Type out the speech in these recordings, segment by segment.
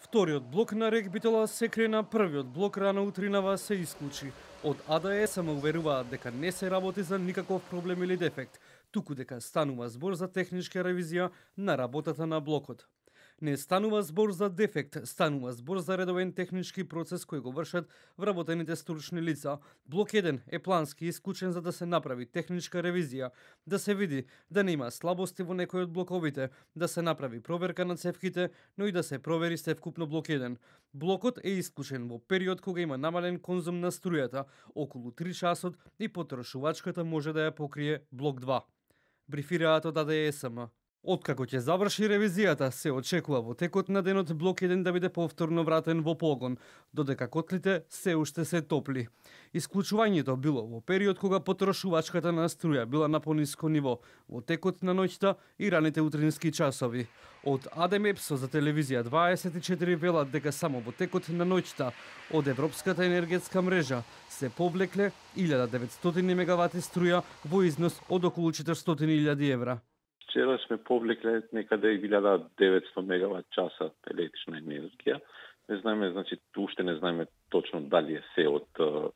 Вториот блок на РЕК Битола се крена, првиот блок рано утринава се исклучи. Од АДС уверуваат дека не се работи за никаков проблем или дефект, туку дека станува збор за техничка ревизија на работата на блокот. Не станува збор за дефект, станува збор за редовен технички процес кој го вршат вработените стручни лица. Блок 1 е плански исклучен за да се направи техничка ревизија, да се види да не има слабости во некој од блоковите, да се направи проверка на цевките, но и да се провери севкупно блок 1. Блокот е исклучен во период кога има намален конзум на струјата, околу 3 часот, и потрошувачката може да ја покрие блок 2. Брифираат од АДСМ. Откако ќе заврши ревизијата, се очекува во текот на денот блок 1 да биде повторно вратен во погон, додека котлите се уште се топли. Исклучувањето било во период кога потрошувачката на струја била на пониско ниво, во текот на ноќта и раните утрински часови. Од АДМЕПСО за телевизија 24 велат дека само во текот на ноќта од Европската енергетска мрежа се повлекле 1900 мегавати струја во износ од околу 400.000 евра. Вчера сме повлекле некаде 1900 мегават часа електрична енергија. Не знаеме, уште не знаеме точно дали е се од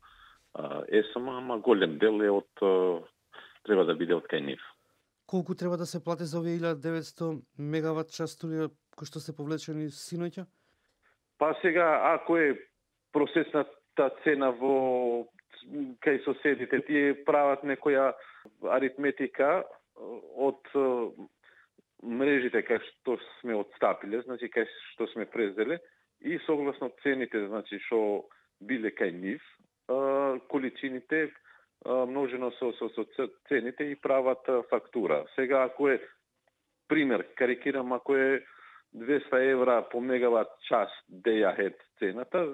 ЕСМ, ама голем дел е од треба да биде од кај нив. Колку треба да се плати за овие 1900 мегават час струја кои што се повлечени синоќа? Па сега, ако е процесната цена во кај соседите, тие прават некоја аритметика од мрежите кај што сме отстапиле, кај што сме презеле, и согласно цените, што биле кај нив, количините множено со цените и прават фактура. Сега, ако е, пример, карикирам, ако е 200 евра по мегават час дејахет цената,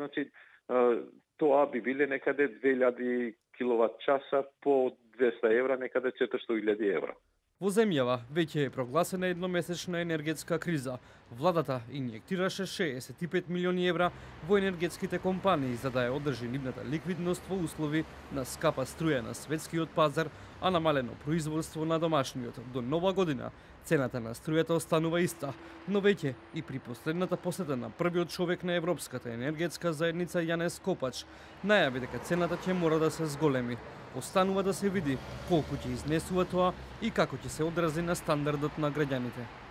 тоа би биле некаде 2000 киловат часа по 200 евра, некаде 400.000 евра. Во земјава веќе е прогласена едномесечна енергетска криза. Владата инјектираше 65 милиони евра во енергетските компании за да ја одржи нивната ликвидност во услови на скапа струја на светскиот пазар, а намалено производство на домашниот. До нова година цената на струјата останува иста, но веќе и при последната посета на првиот човек на Европската енергетска заедница Јанес Копач најави дека цената ќе мора да се зголеми. Останува да се види колку ќе изнесува тоа и како ќе се одрази на стандардот на граѓаните.